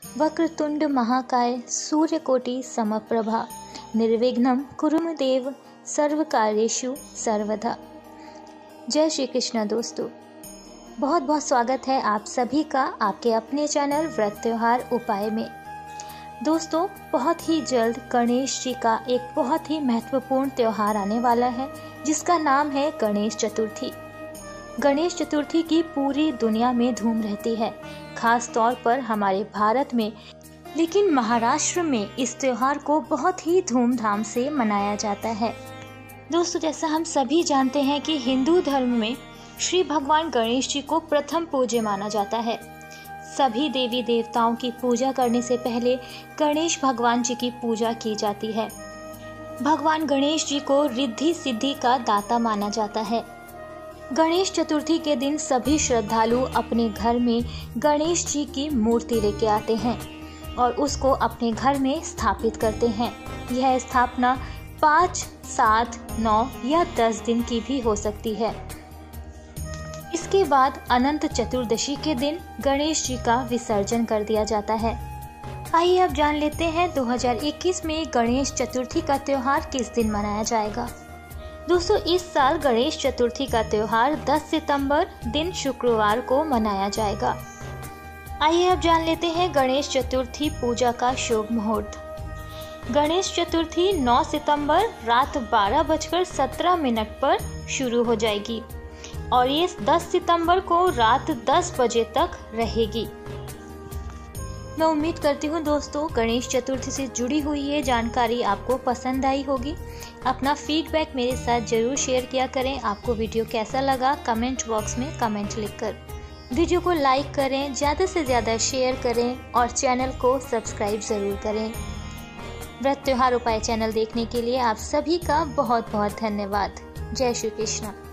वक्रतुंड महाकाय सूर्यकोटि समप्रभा निर्विघ्नं कुरु मे देव सर्वकार्येषु सर्वदा। जय श्री कृष्ण दोस्तों, बहुत बहुत स्वागत है आप सभी का आपके अपने चैनल व्रत त्योहार उपाय में। दोस्तों, बहुत ही जल्द गणेश जी का एक बहुत ही महत्वपूर्ण त्योहार आने वाला है जिसका नाम है गणेश चतुर्थी। गणेश चतुर्थी की पूरी दुनिया में धूम रहती है, खास तौर पर हमारे भारत में, लेकिन महाराष्ट्र में इस त्योहार को बहुत ही धूमधाम से मनाया जाता है। दोस्तों, जैसा हम सभी जानते हैं कि हिंदू धर्म में श्री भगवान गणेश जी को प्रथम पूज्य माना जाता है। सभी देवी देवताओं की पूजा करने से पहले गणेश भगवान जी की पूजा की जाती है। भगवान गणेश जी को रिद्धि सिद्धि का दाता माना जाता है। गणेश चतुर्थी के दिन सभी श्रद्धालु अपने घर में गणेश जी की मूर्ति लेके आते हैं और उसको अपने घर में स्थापित करते हैं। यह स्थापना 5, 7, 9 या 10 दिन की भी हो सकती है। इसके बाद अनंत चतुर्दशी के दिन गणेश जी का विसर्जन कर दिया जाता है। आइए अब जान लेते हैं 2021 में गणेश चतुर्थी का त्योहार किस दिन मनाया जाएगा। दोस्तों, इस साल गणेश चतुर्थी का त्योहार 10 सितंबर दिन शुक्रवार को मनाया जाएगा। आइए अब जान लेते हैं गणेश चतुर्थी पूजा का शुभ मुहूर्त। गणेश चतुर्थी 9 सितंबर रात 12:17 पर शुरू हो जाएगी और ये 10 सितंबर को रात 10 बजे तक रहेगी। मैं उम्मीद करती हूँ दोस्तों, गणेश चतुर्थी से जुड़ी हुई ये जानकारी आपको पसंद आई होगी। अपना फीडबैक मेरे साथ जरूर शेयर किया करें। आपको वीडियो कैसा लगा कमेंट बॉक्स में कमेंट लिखकर। वीडियो को लाइक करें, ज़्यादा से ज़्यादा शेयर करें और चैनल को सब्सक्राइब ज़रूर करें। व्रत त्योहार उपाय चैनल देखने के लिए आप सभी का बहुत बहुत धन्यवाद। जय श्री कृष्ण।